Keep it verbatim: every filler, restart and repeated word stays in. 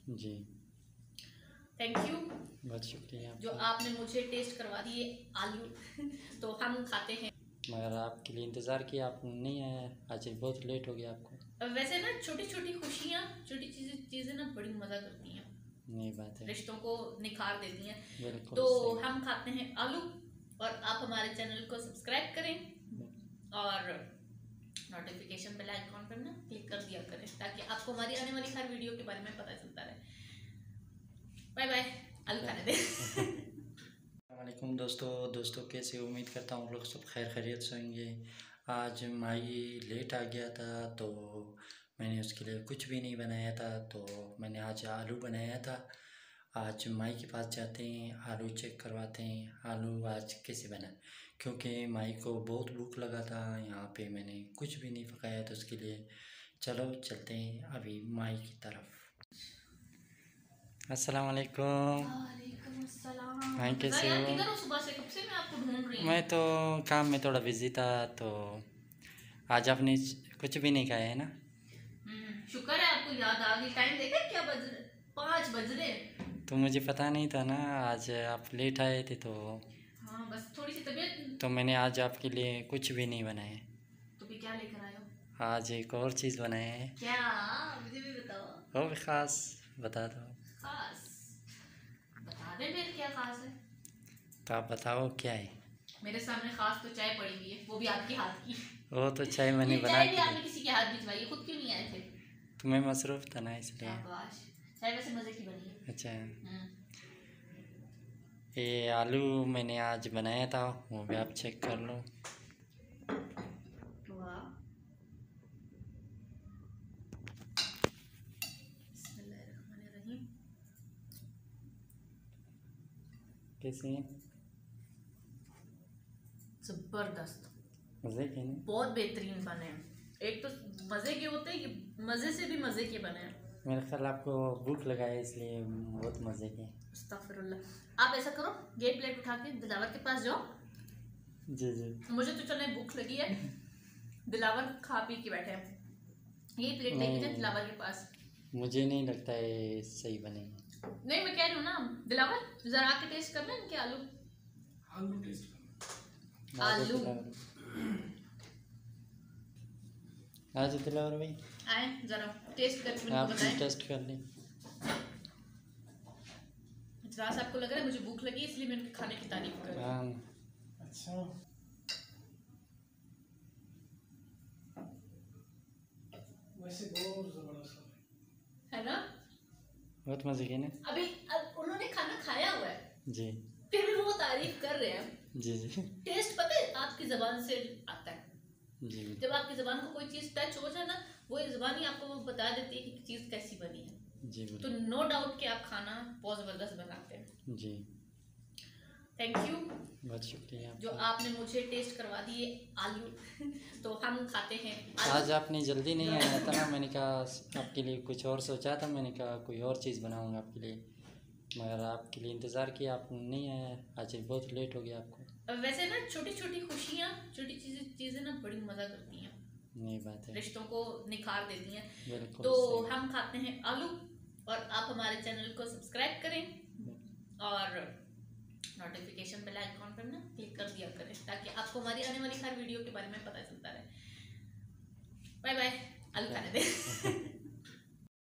Ji thank you, बहुत शुक्रिया जो आपका। आपने मुझे टेस्ट करवा दिए आलू तो हम खाते हैं। मगर आपके लिए इंतज़ार किया, आप नहीं आया, आज बहुत लेट हो गया आपको। वैसे ना छोटी छोटी खुशियाँ, छोटी चीज़ें चीज़ें ना बड़ी मज़ा करती हैं, नहीं बात है, रिश्तों को निखार देती हैं। बिल्कुल तो सही। हम खाते हैं आलू, और आप हमारे चैनल को सब्सक्राइब करें और नोटिफिकेशन बेल आइकॉन पर ना क्लिक कर दिया करें, ताकि आपको हमारी आने वाली हर वीडियो के बारे में पता चलता रहे। बाय बाय, आलू खाने दें। वालेकुम दोस्तों दोस्तों कैसे हो? उम्मीद करता हूँ लोग सब खैर खैरियत से होंगे। आज माई लेट आ गया था तो मैंने उसके लिए कुछ भी नहीं बनाया था, तो मैंने आज आलू बनाया था। आज माई के पास जाते हैं, आलू चेक करवाते हैं आलू आज कैसे बना, क्योंकि माई को बहुत भूख लगा था। यहाँ पे मैंने कुछ भी नहीं पकाया तो उसके लिए चलो चलते हैं अभी माई की तरफ। अस्सलाम वालेकुम। वालेकुम अस्सलाम। हाँ कैसे यार हो? किधर हो? सुबह से कब से मैं आपको ढूंढ रही हूँ। मैं तो काम में थोड़ा बिजी था, तो आज आपने कुछ भी नहीं खाया है ना? हम्म, शुक्र है आपको याद आ गई। टाइम देखा क्या बज रहे? पाँच बज रहे। तो मुझे पता नहीं था ना, आज आप लेट आए थे तो हाँ बस थोड़ी सी तबीयत। तो मैंने आज आपके लिए कुछ भी नहीं बनाया। तो भी क्या लेकर आए हो? आज एक और चीज़ बनाया है। क्या? मुझे भी बताओ। वो भी ख़ास बता दो। खास? बता दे फिर क्या खास है। तो आप बताओ क्या है? मेरे सामने खास तो चाय पड़ी हुई है, वो भी आपके हाथ की। वो तो चाय मैंने ये बना चाय भी के दी। आपने किसी के हाथ भिजवाई है, खुद क्यों नहीं आए थे? तो मैं मसरूफ़ था ना इसलिए। शाबाश। चाय वैसे मजे की बनी है। अच्छा, हम्म। ये आलू मैंने आज बनाया था, वो भी आप चेक कर लो। वाह। बिस्मिल्लाहिर्रहमानिर्रहीम। कैसे हैं? जबरदस्त, मज़े के नहीं? बहुत बेहतरीन बने हैं। एक तो मजे के होते हैं कि मजे से भी मजे के बने हैं। मेरे ख्याल आपको भूख लगा है इसलिए बहुत मज़े के। अस्तगफिरुल्लाह। आप ऐसा करो, ये प्लेट उठा के दिलावर के पास जाओ। जी जी। मुझे तो चलने भूख लगी है, दिलावर खा पी के बैठे हैं। ये प्लेट लेके जाए नहीं, दिलावर के पास। मुझे नहीं लगता है सही बनेगी। नहीं मैं कह रही हूँ ना, दिलावर जरा आके टेस्ट करना इनके आलू। आलू टेस्ट करना। आलू आज दिलावर भाई आए जरा टेस्ट करके मुझे आप बताएं। टेस्ट कर लें। जरा सा आपको लग रहा है मुझे भूख लगी इसलिए मैं उनके खाने की तारीफ कर रही हूँ। हाँ अच्छा, वैसे बहुत जबरदस्त है ना? बहुत मज़े के ना। अभी अब उन्होंने खाना खाया हुआ है, जी फिर भी वो तारीफ कर रहे हैं। जी जी टेस्ट पता है आपकी जबान से आता है। जी जब आपकी जबान को कोई चीज टच हो जाए ना, वो जबान ही आपको बता देती है कि चीज कैसी बनी है। जी तो नो डाउट कि आप खाना बहुत जबरदस्त बनाते हैं। जी थैंक यू, बहुत शुक्रिया जो आपका। आपने मुझे टेस्ट करवा दिए आलू तो हम खाते हैं आज आलू। आपने जल्दी नहीं आया था ना, मैंने कहा आपके लिए कुछ और सोचा था, मैंने कहा कोई और चीज़ बनाऊंगा आपके लिए, मगर आपके लिए इंतज़ार किया, आप नहीं आया, आज बहुत लेट हो गया आपको। वैसे ना छोटी छोटी खुशियाँ, छोटी चीजें चीजें ना बड़ी मजा करती हैं, नहीं बात है, रिश्तों को निखार देती हैं। बिल्कुल तो सही। हम खाते हैं आलू, और आप हमारे चैनल को सब्सक्राइब करें और नोटिफिकेशन बेल आइकॉन पर ना क्लिक कर दिया करें, ताकि आपको हमारी आने वाली हर वीडियो के बारे में पता चलता रहे। बाय बाय, आलू खाने दें।